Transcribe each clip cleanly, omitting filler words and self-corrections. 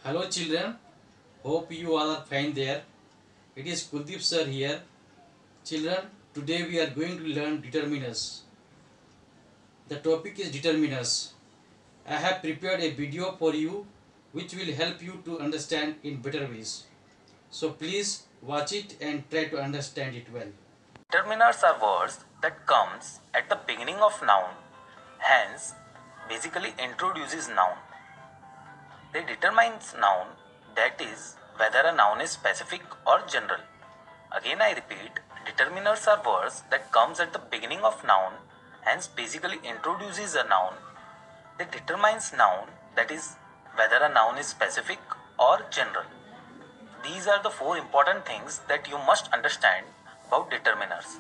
Hello children, hope you all are fine there. It is Kuldeep sir here. Children, today we are going to learn determiners. The topic is determiners. I have prepared a video for you which will help you to understand in better ways. So please watch it and try to understand it well. Determiners are words that comes at the beginning of noun, hence basically introduces noun. They determines noun, that is whether a noun is specific or general. Again I repeat, determiners are words that comes at the beginning of noun, hence basically introduces a noun. They determines noun, that is whether a noun is specific or general. These are the four important things that you must understand about determiners.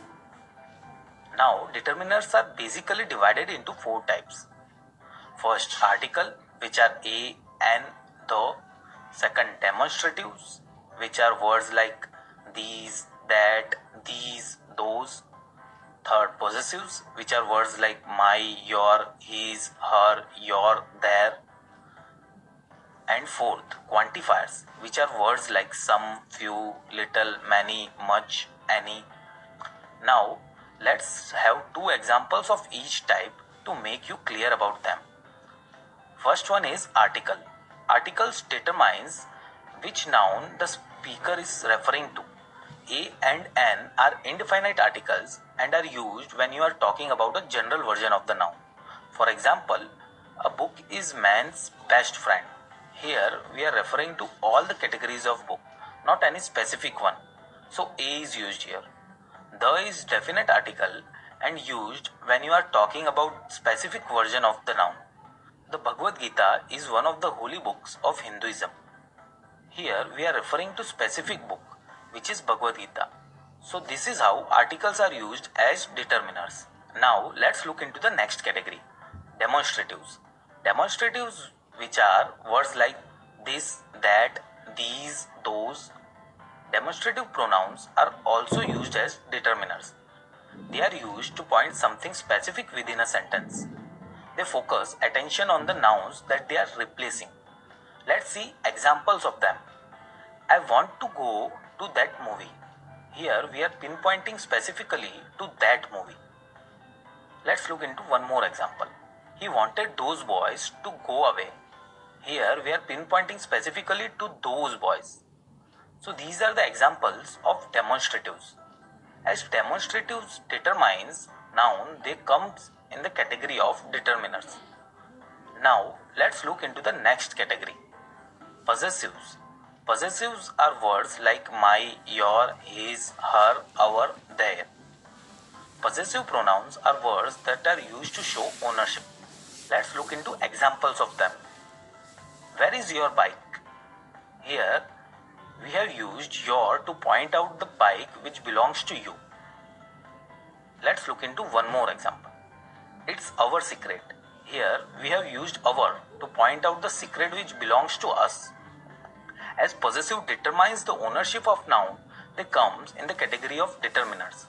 Now, determiners are basically divided into four types. First, article, which are a, an, the. Second, demonstratives, which are words like these, that, these, those. Third, possessives, which are words like my, your, his, her, your, their. And fourth, quantifiers, which are words like some, few, little, many, much, any. Now, let's have two examples of each type to make you clear about them. First one is article. Articles determines which noun the speaker is referring to. A and an are indefinite articles and are used when you are talking about a general version of the noun. For example, a book is man's best friend. Here we are referring to all the categories of book, not any specific one. So A is used here. The is definite article and used when you are talking about specific version of the noun. The Bhagavad Gita is one of the holy books of Hinduism. Here we are referring to specific book, which is Bhagavad Gita. So this is how articles are used as determiners. Now let's look into the next category, demonstratives. Demonstratives, which are words like this, that, these, those. Demonstrative pronouns are also used as determiners. They are used to point something specific within a sentence. They focus attention on the nouns that they are replacing. Let's see examples of them. I want to go to that movie. Here we are pinpointing specifically to that movie. Let's look into one more example. He wanted those boys to go away. Here we are pinpointing specifically to those boys. So these are the examples of demonstratives. As demonstratives determines noun, they comes in the category of determiners. Now let's look into the next category, possessives. Possessives are words like my, your, his, her, our, their. Possessive pronouns are words that are used to show ownership. Let's look into examples of them. Where is your bike? Here we have used your to point out the bike which belongs to you. Let's look into one more example. It's our secret. Here we have used our to point out the secret which belongs to us. As possessive determines the ownership of noun, they comes in the category of determiners.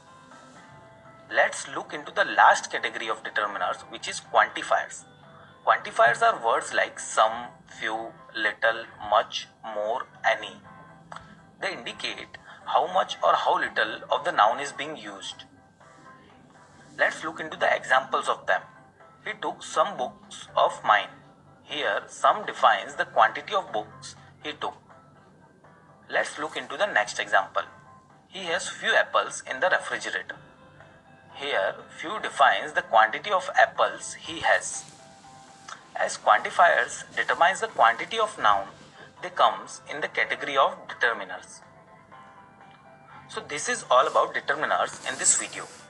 Let's look into the last category of determiners, which is quantifiers. Quantifiers are words like some, few, little, much, more, any. They indicate how much or how little of the noun is being used. Let's look into the examples of them. He took some books of mine. Here, some defines the quantity of books he took. Let's look into the next example. He has few apples in the refrigerator. Here, few defines the quantity of apples he has. As quantifiers determines the quantity of noun, they comes in the category of determiners. So this is all about determiners in this video.